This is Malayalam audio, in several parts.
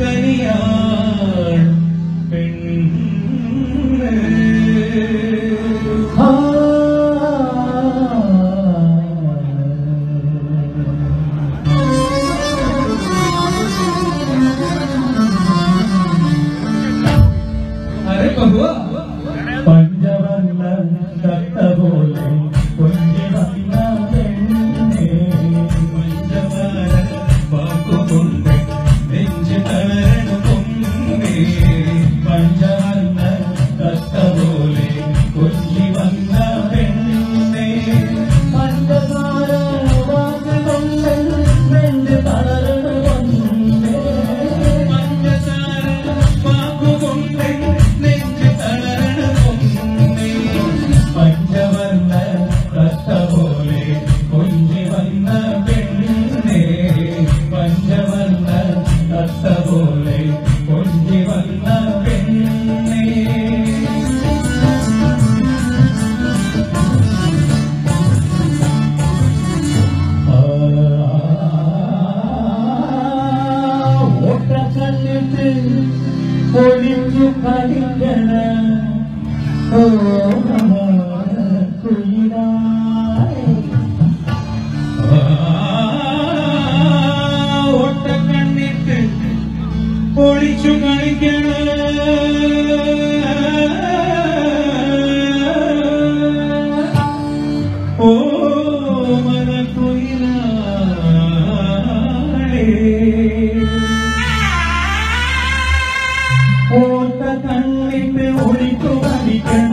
കനിയാൾ പെണ്ണ് अरे बहुआ पंचवर्ण दत्त बोले कुंजी वन्ना पेन्ने पंचवार बाकु कुंडे नेंज तरण कुंडे पंचवर्ण दत्त बोले कुंजी वन्ना पेन्ने पंचवार बाकु कुंडे नेंज तरण कुंडे पंचवार बाकु कुंडे पंचवर्ण दत्त बोले कुंजी वन्न पेन्ने पंचवर्ण दत्त बोले कुंजी वन्न पेन्ने ओट कण्णिट्टु ओळिच्चु कलिक्कण ഒട്ട കണ്ണിട്ട് പൊളിച്ചു കളിക്കണ ഓ മനക്കുയിലാളേ ഓട്ട കണ്ണിട്ട് ഒളിച്ചു കളിക്കണ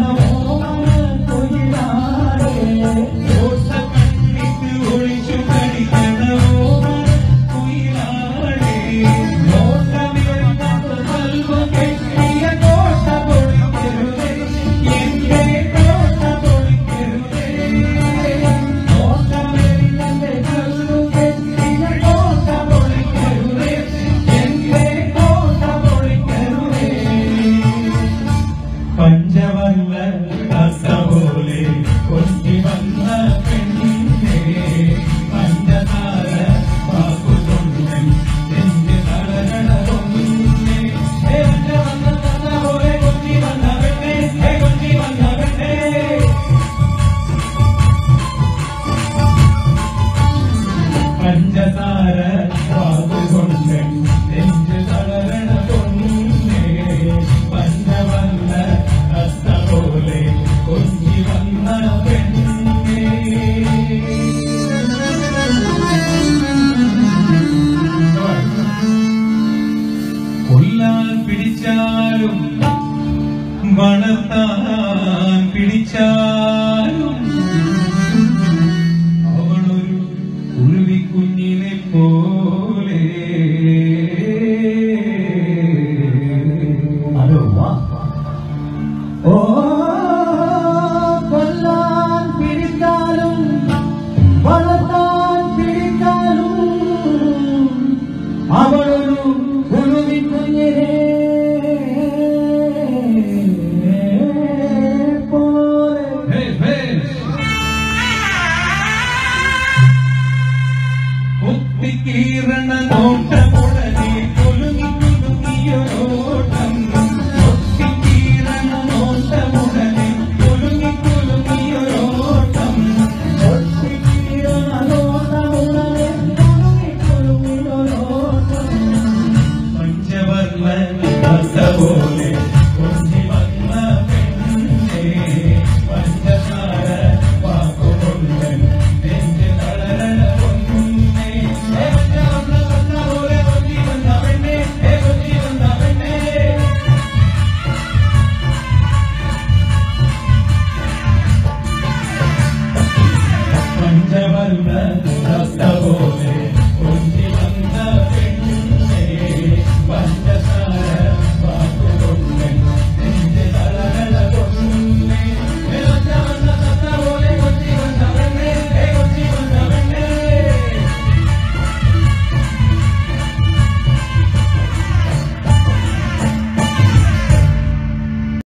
पंचवर्ण दत्त बोले कुंजी वन्न पेन्ने पंचतार बाकु कुंडे नेंज तरण कुंडे पंचवर्ण दत्त बोले कुंजी वन्न पेन्ने कुंजी वन्न पेन्ने पंचतार बाकु कुंडे नेंज तरण कुंडे पंचवर्ण दत्त बोले कुंजी वन्न पेन्ने കൊല്ലാൻ പിടിച്ചാലും വളർത്താൻ പിടിച്ചാലും അവളൊരു കുരുവിക്കുഞ്ഞിനെ പോലെ അതോ ഓ കൊല്ലാൻ പിടിച്ചാലും വളർത്താൻ പിടിച്ചാലും അവളൊരു കുരുവിക്കുഞ്ഞിനെ പോലെ കുത്തിക്കീറണ നോട്ടമുടനെ കുലുങ്ങി കുലുങ്ങിയോട്ടം दत्त बोले कुंजी वन्न पेन्ने पंचतार बाकु कुंडे नेंज तरण कुंडे पंचवर्ण दत्त बोले कुंजी वन्न पेन्ने कुंजी वन्न पेन्ने पंचवर्ण दत्त बोले